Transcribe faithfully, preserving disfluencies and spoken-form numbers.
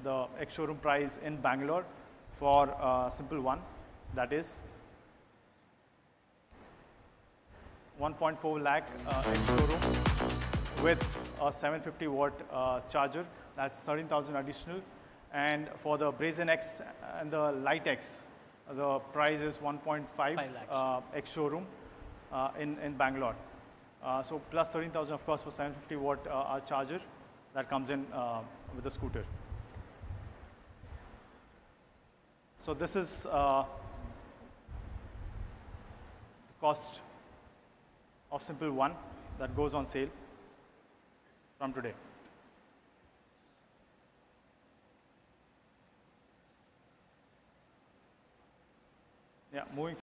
the ex-showroom price in Bangalore for uh, Simple One. That is one point four lakh uh, ex-showroom with a seven hundred fifty watt uh, charger. That's thirteen thousand additional. And for the Brazen X and the Light X, the price is one point five uh, ex-showroom uh, in, in Bangalore. Uh, so plus thirteen thousand, of course, for seven hundred fifty watt uh, charger that comes in uh, with the scooter. So this is uh, the cost of Simple One that goes on sale from today. Yeah, moving